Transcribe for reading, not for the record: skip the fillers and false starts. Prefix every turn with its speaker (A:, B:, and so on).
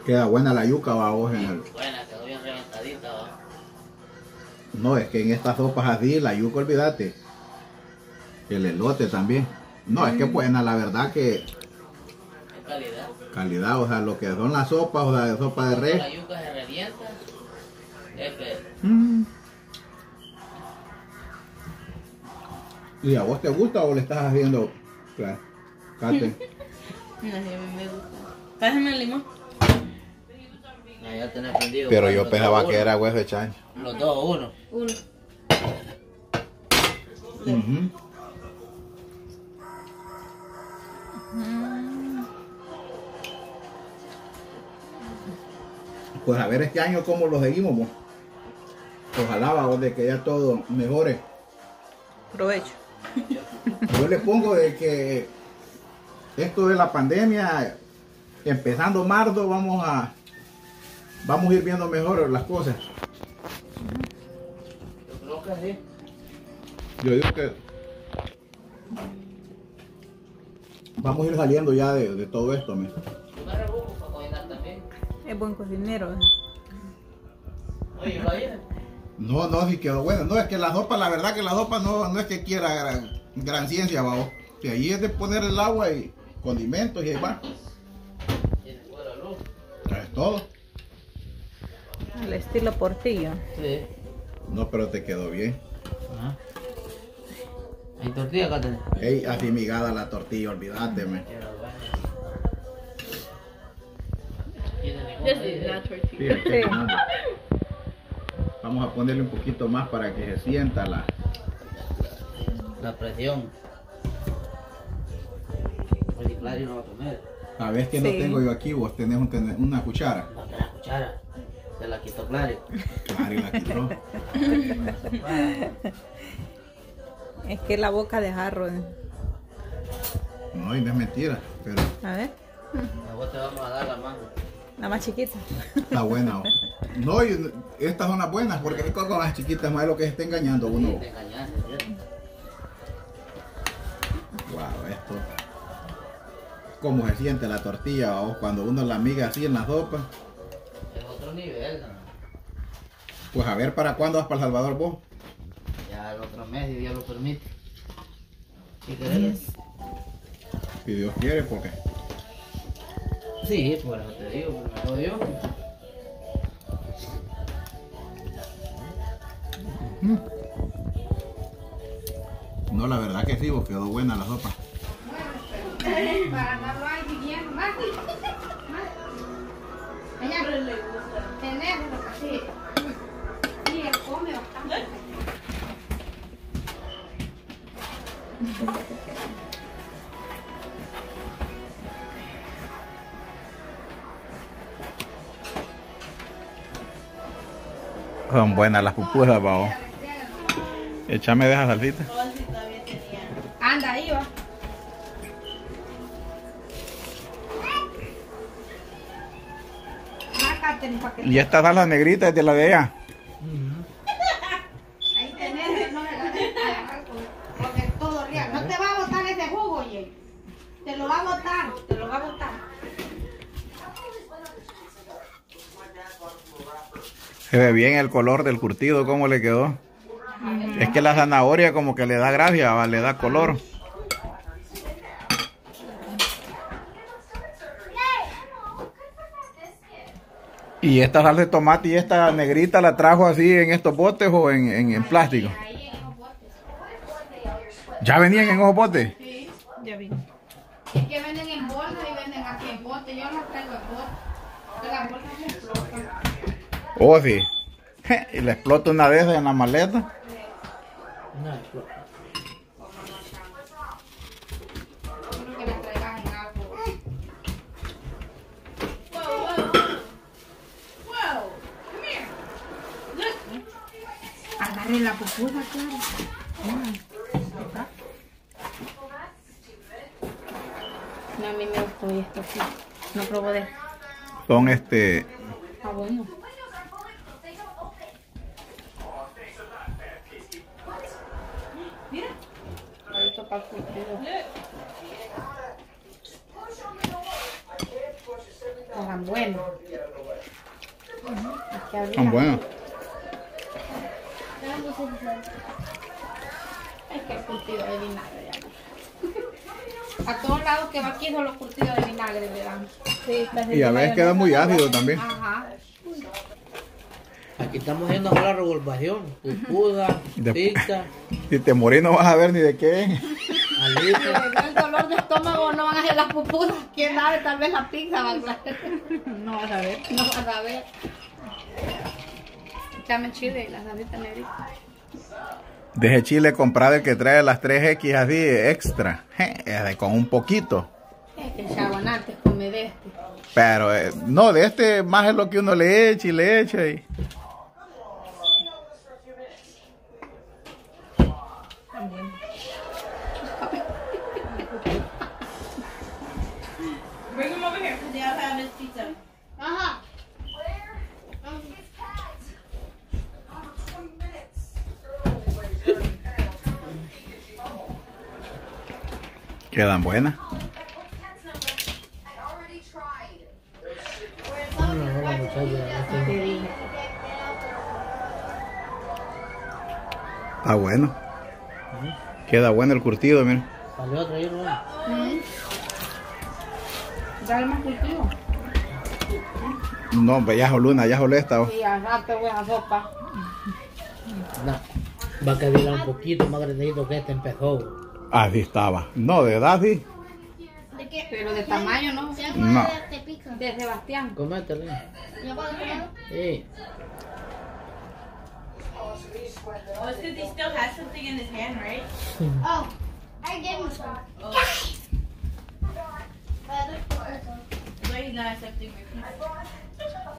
A: Queda buena la yuca, va vos en el...
B: Buena, quedó bien reventadita, va.
A: No, es que en estas sopas así, la yuca, olvídate. El elote también. No, es que buena, la verdad que...
B: ¿Qué calidad?
A: Calidad, o sea, lo que son las sopas, o sea, de sopa de res.
B: La yuca se revienta. Es que...
A: ¿Y a vos te gusta o le estás haciendo? Claro, Kate.
C: No, sí, a mí me gusta. Pásame el limón.
B: No, ya tenés prendido.
A: Pero
B: pues,
A: yo
B: los
A: pensaba
B: dos,
A: que
B: uno.
A: era hueso de chancho.
B: Los dos, uno.
C: Uno.
A: Ujú. Pues a ver este año cómo lo seguimos, vos. Ojalá, vamos, de que ya todo mejore.
C: Provecho.
A: Yo le pongo de que esto de la pandemia, empezando marzo, vamos a ir viendo mejor las cosas.
B: Yo creo que sí.
A: Yo digo que vamos a ir saliendo ya de todo esto, ¿me?
B: Yo me rebusco para cocinar también.
C: Es buen cocinero.
B: Oye, vaya.
A: No, sí quedó bueno. No, es que la sopa, la verdad que la sopa no es que quiera gran ciencia, vamos. Que ahí es de poner el agua y condimentos y ahí va.
B: Tiene fuera luz.
A: Es todo.
C: Al estilo Portillo.
B: Sí.
A: No, pero te quedó bien.
B: Ajá. ¿Hay tortilla acá tenés?
A: Ey, así migada la tortilla, olvídate, me. Fíjate,
C: Sí.
A: no. Vamos a ponerle un poquito más para que se sienta
B: La presión. Oye, Clary no va a comer.
A: A ver que no
C: Sí.
A: tengo yo aquí, vos tenés una cuchara.
B: No te la cuchara. Se la quitó Clary.
A: Claro, y la quitó.
C: Es que la boca de jarro.
A: No, y no es mentira, pero
C: A ver,
B: A vos te vamos a dar la mano.
C: la más chiquita.
A: está buena. Vos. No, y estas son las buenas, porque con las chiquitas más es lo que se está engañando uno.
B: Te engañaste, ¿cierto?
A: Wow, esto. ¿Cómo se siente la tortilla, vos? Cuando uno la miga así en la sopa?
B: Es otro nivel, ¿no?
A: Pues a ver para cuándo vas para El Salvador vos.
B: Ya el otro mes, si Dios lo permite. ¿Sí querés?
A: Si Dios quiere, porque
B: Sí, por eso te digo, primero Dios.
A: no, la verdad que sí, vos quedó buena la sopa.
D: Para no hablar viviendo más. Ella le gusta tenerlo así. Y él come bastante.
A: Son buenas las pupusas, vamos. Échame de esa salsita.
D: Anda ahí, va. Catherine, para que
A: Y esta salsa negrita es de la de ella.
D: ahí tenés, no me la dejes agarrar porque es todo real. No te va a botar ese jugo, oye. Te lo va a botar, te lo va a botar.
A: Se ve bien el color del curtido, cómo le quedó. Es que la zanahoria como que le da gracia, ¿va? Le da color. Y esta salsa de tomate y esta negrita la trajo así en estos botes o en plástico.
D: Ahí en esos botes.
A: ¿Ya venían en esos botes?
D: Sí.
C: Ya vi.
D: Es que venden en bolsa y venden aquí en bote. Yo las traigo en bote. De las bolsas me explotan.
A: Oh, sí. Y le explota una de esas en la maleta.
B: No,
D: Quiero que las traigas en algo. Wow. Come here. Look. Agarre la pupusa, claro.
C: No, a mí me gustó y esto sí. No probó de.
A: Son
C: Está bueno.
D: Mira.
C: Ahorita para el curtido.
D: Están buenos. que abrirla.
A: Son buenos.
D: Es que el curtido de vinagre ya. A todos lados que va aquí son los curtidos de vinagre le dan.
C: Sí,
A: Y a veces queda muy ácido también.
D: Ajá.
B: Aquí estamos yendo a la revolvación. Pupuda,
A: De-
B: pizza,
A: Si te morís no vas a ver ni de qué es.
D: Si
B: alitas.
D: les da el dolor de estómago no van a hacer las pupusas. Quién sabe, tal vez la pizza va a
C: No vas a ver.
D: No vas a ver. Dame chile y las salsita negrita.
A: Deje chile comprado el que trae las 3X así extra. Con un poquito.
D: Es que chabonantes come de este.
A: Pero no, de este más es lo que uno le echa y le echa. Y...
C: También. Bring him over here, because they all have his pizza.
D: Ajá.
A: Quedan buenas. Está bueno. Queda bueno el curtido, mira.
B: Salió otro hierro.
D: Dale más cultivo.
A: No, hombre, ya solo una, ya solo esta. Oh.
D: Y al rato voy a sopa.
B: No. Va a quedar un poquito más grandecito que este empezó.
A: Así estaba. No, de edad sí.
D: ¿De qué? Pero de tamaño, ¿no?
A: No.
D: De Sebastián.
B: Cométale. Sí.
C: Oh, it's because he still has something in his hand, right?
D: Oh, I gave him some.
C: That's why he's not accepting your pizza.